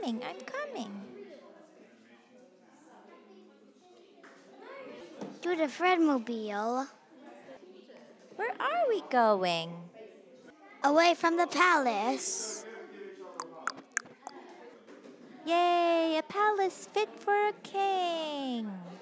I'm coming. To the Fredmobile. Where are we going? Away from the palace. Yay, a palace fit for a king.